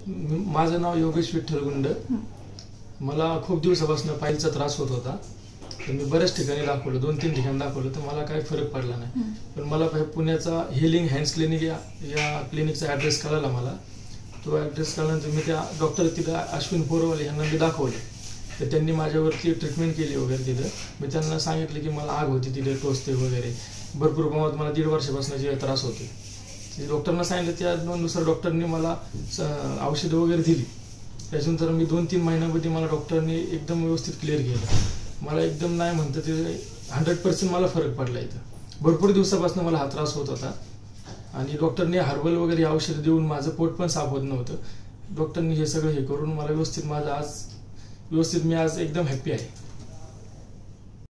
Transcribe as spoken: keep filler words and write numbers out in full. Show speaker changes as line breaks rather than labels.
माझं नाव योगेश विठ्ठल गुंड. मला खूप दिवसापासून पायचा त्रास होत होता. तर मी बऱ्याच ठिकाणी दाखवलं, दोन तीन ठिकाणी दाखवलं, तर मला काही फरक पडला नाही. पण मला पुण्याचा हिलिंग हँड्स क्लिनिक या या क्लिनिकचा ॲड्रेस कळाला मला. तो ॲड्रेस कळल्यानंतर मी त्या डॉक्टर तिथं अश्विन पोरवाले यांना मी दाखवलं. तर त्यांनी माझ्यावरती ट्रीटमेंट केली वगैरे. तिथं मी त्यांना सांगितलं की मला आग होती, तिथे टोचते वगैरे, भरपूर प्रमाणात मला दीड वर्षापासून जे त्रास होते. डॉक्टरना सांगितलं, त्यानुसार डॉक्टरनी मला औषधं वगैरे दिली. त्याच्यानंतर मी दोन तीन महिन्यामध्ये मला डॉक्टरनी एकदम व्यवस्थित क्लिअर केलं. मला एकदम नाही म्हणतं ते हंड्रेड पर्सेंट मला फरक पडला. इथं भरपूर दिवसापासून मला हा त्रास होत होता आणि डॉक्टरनी हर्बल वगैरे औषधं देऊन माझं पोट पण साफ होत नव्हतं. डॉक्टरनी हे सगळं हे करून मला व्यवस्थित माझं आज व्यवस्थित मी आज एकदम हॅप्पी आहे.